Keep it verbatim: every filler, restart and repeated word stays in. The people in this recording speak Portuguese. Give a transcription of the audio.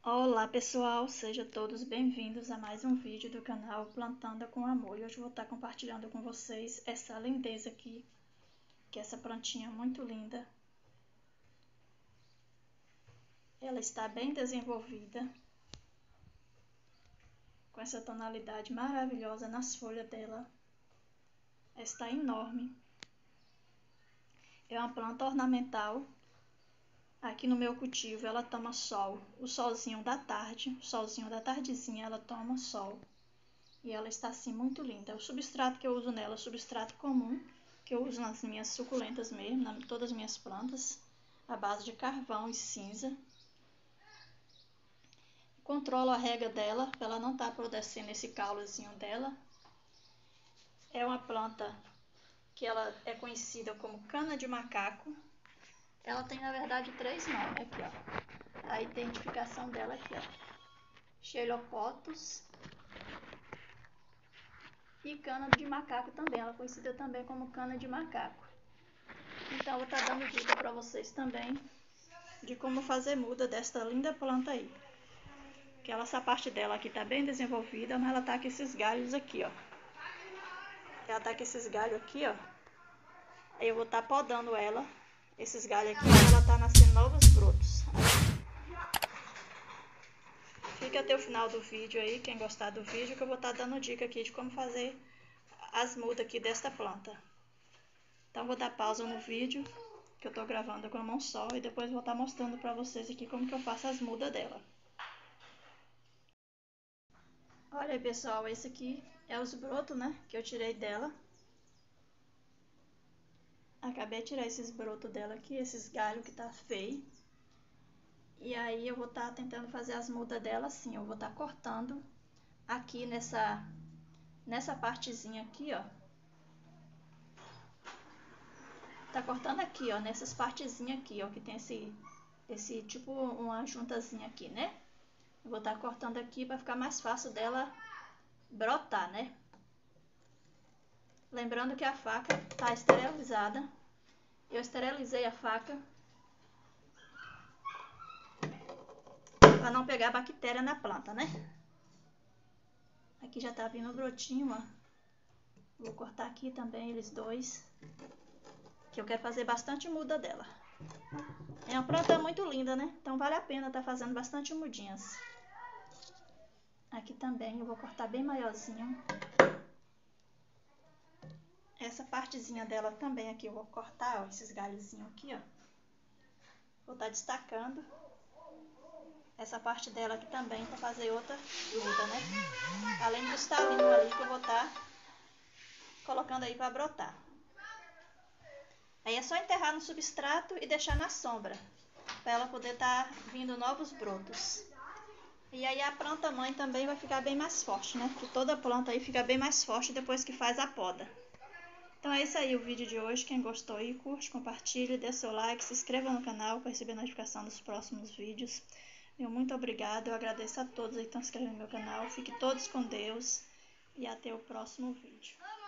Olá pessoal, sejam todos bem-vindos a mais um vídeo do canal Plantando com Amor. E hoje eu vou estar compartilhando com vocês essa lindeza aqui, que é essa plantinha muito linda. Ela está bem desenvolvida, com essa tonalidade maravilhosa nas folhas dela. Ela está enorme. É uma planta ornamental. Aqui no meu cultivo ela toma sol, o solzinho da tarde, o solzinho da tardezinha ela toma sol. E ela está assim muito linda. O substrato que eu uso nela é o substrato comum, que eu uso nas minhas suculentas mesmo, em todas as minhas plantas, à base de carvão e cinza. Controlo a rega dela, para ela não estar apodrecendo esse caulezinho dela. É uma planta que ela é conhecida como cana de macaco. Ela tem, na verdade, três nomes aqui, ó. A identificação dela aqui, ó. Xeropotus e cana de macaco também. Ela é conhecida também como cana de macaco. Então, eu vou estar dando dica para vocês também de como fazer muda desta linda planta aí. Que ela, essa parte dela aqui tá bem desenvolvida, mas ela tá com esses galhos aqui, ó. Ela tá com esses galhos aqui, ó. Aí eu vou estar podando ela, esses galhos aqui, ela tá nascendo novos brotos. Fica até o final do vídeo aí, quem gostar do vídeo, que eu vou estar dando dica aqui de como fazer as mudas aqui desta planta. Então, vou dar pausa no vídeo, que eu tô gravando com a mão só, e depois vou estar mostrando pra vocês aqui como que eu faço as mudas dela. Olha aí, pessoal, esse aqui é os brotos, né, que eu tirei dela. Acabei de tirar esses brotos dela aqui, esses galhos que tá feio. E aí eu vou estar tentando fazer as mudas dela assim, eu vou estar cortando aqui nessa, nessa partezinha aqui, ó. Tá cortando aqui, ó, nessas partezinhas aqui, ó, que tem esse, esse tipo uma juntazinha aqui, né? Eu vou estar cortando aqui para ficar mais fácil dela brotar, né? Lembrando que a faca tá esterilizada. Eu esterilizei a faca para não pegar bactéria na planta, né? Aqui já tá vindo o brotinho, ó. Vou cortar aqui também eles dois, que eu quero fazer bastante muda dela. É uma planta muito linda, né? Então vale a pena estar fazendo bastante mudinhas. Aqui também eu vou cortar bem maiorzinho. Essa partezinha dela também aqui eu vou cortar, ó, esses galhozinhos aqui, ó. Vou estar destacando essa parte dela aqui também para fazer outra muda, né? Além dos talinhos ali que eu vou estar colocando aí para brotar. Aí é só enterrar no substrato e deixar na sombra, para ela poder estar vindo novos brotos. E aí a planta mãe também vai ficar bem mais forte, né? Que toda planta aí fica bem mais forte depois que faz a poda. Então é isso aí o vídeo de hoje. Quem gostou aí, curte, compartilhe, dê seu like, se inscreva no canal para receber notificação dos próximos vídeos. Meu muito obrigado, eu agradeço a todos aí que estão se inscrevendo no meu canal. Fiquem todos com Deus e até o próximo vídeo.